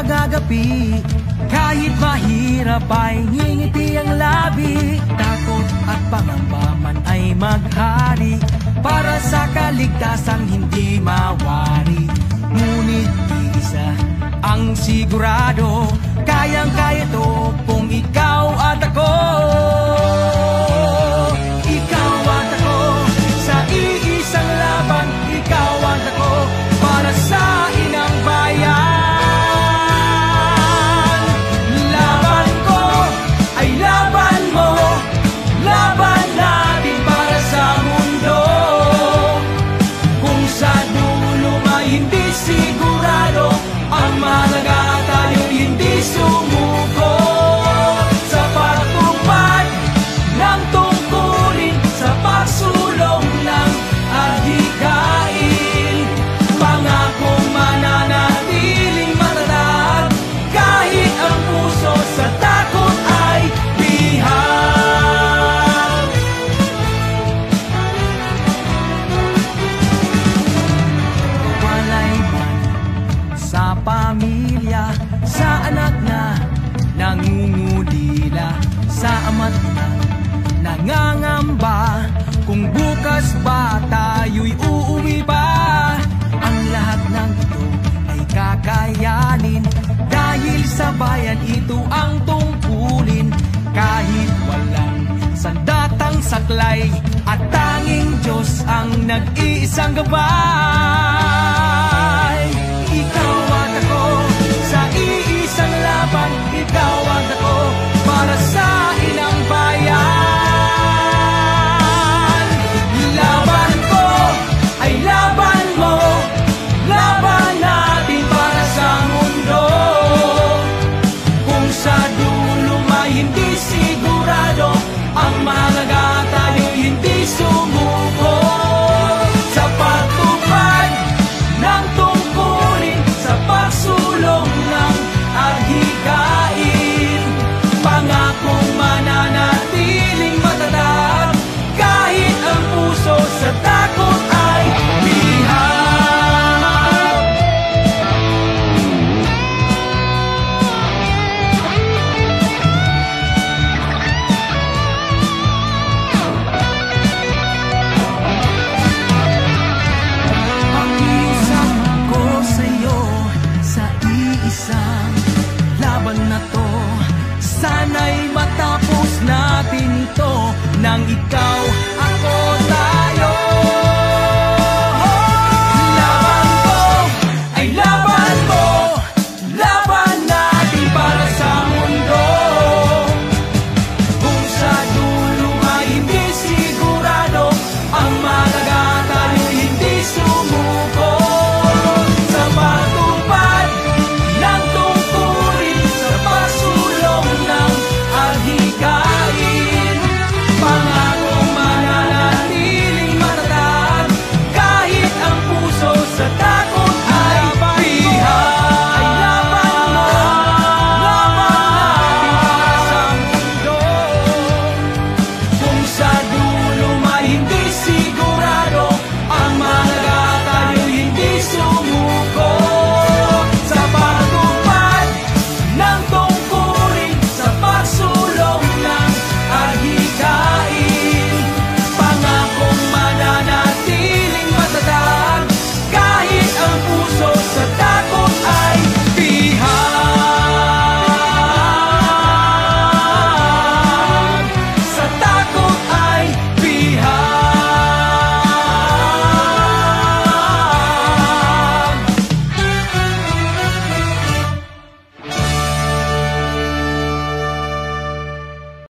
magagapi. Kahit mahirap ay ngingiti ang labi. Takot at pangamba man ay maghari para sa kaligtasang hindi mawari. Ngunit isa ang sigurado, kayang-kaya to kung ikaw at ako. Ikaw at ako sa iisang laban. Ikaw at ako para sa inang bayan. Laban ko ay laban mo, laban natin para sa mundo. Kung sa dulo may hindi sigurado, ang mahalaga tayo'y hindi sumuko. Sa pagtupad ng tungkulin, sa pagsulong ng adhikain, pangakong mananatiling matatag kahit ang puso sa takot ay bihag. Walay man sa pamilya, sa anak na nangungulila, sa ama't na nangangamba kung bukas ba tayo'y uuwi pa. Ang lahat ng ito ay kakayanin dahil sa bayan ito ang tungkulin. Kahit walang sandatang saklay at tanging Diyos ang nag-iisang gabay. Ikaw at ako sa iisang laban. Ikaw at ako para sa ilang bayan. Laban ko ay laban mo, laban natin para sa mundo. Kung sa dulo may hindi sigurado, ang mahalaga tayo'y hindi sumuko. Sa pagtupad ng tungkulin, sa pagsulong ng adhikain, pangakong mananatiling matatag kahit ang puso sa takot ay bihag. Pakiusap ko sa'yo sa iisang laban na to. Sana'y matapos natin ito nang ikaw, ako, tayo.